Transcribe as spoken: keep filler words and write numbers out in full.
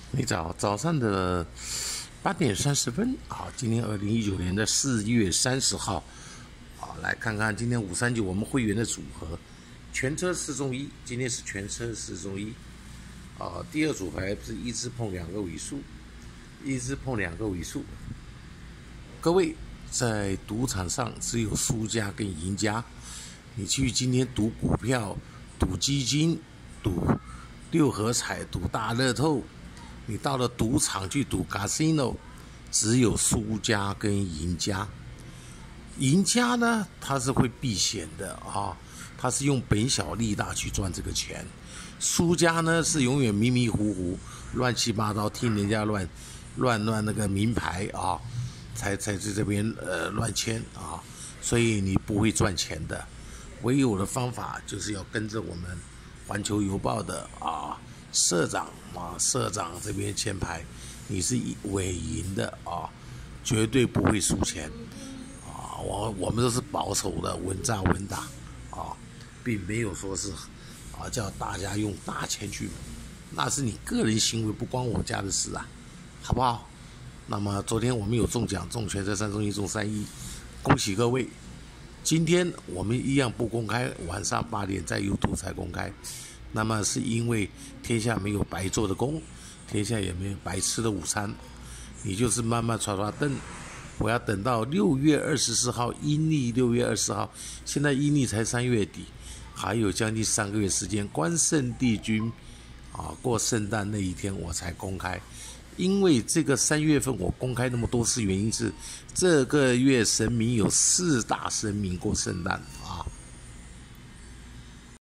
你早，早上的八点三十分啊，今天二零一九年的四月三十号，啊，来看看今天五三九我们会员的组合，全车四中一，今天是全车四中一，啊，第二组牌是一支碰两个尾数，一支碰两个尾数。各位在赌场上只有输家跟赢家，你去今天赌股票、赌基金、赌六合彩、赌大乐透。你到了赌场去赌 casino， 只有输家跟赢家。赢家呢，他是会避险的啊，他是用本小利大去赚这个钱。输家呢是永远迷迷糊糊、乱七八糟，听人家乱乱乱那个名牌啊，才才在这边呃乱签啊，所以你不会赚钱的。唯有的方法就是要跟着我们环球邮报的啊。社长啊，社长这边签牌，你是稳赢的啊，绝对不会输钱啊。我我们都是保守的，稳扎稳打啊，并没有说是啊叫大家用大钱去，那是你个人行为，不关我家的事啊，好不好？那么昨天我们有中奖，中全车三中一中三一，恭喜各位。今天我们一样不公开，晚上八点在 YouTube 才公开。那么是因为天下没有白做的工，天下也没有白吃的午餐，你就是慢慢刷刷灯。我要等到六月二十四号，阴历六月二十号，现在阴历才三月底，还有将近三个月时间。关圣帝君啊，过圣诞那一天我才公开，因为这个三月份我公开那么多次，原因是这个月神明有四大神明过圣诞啊。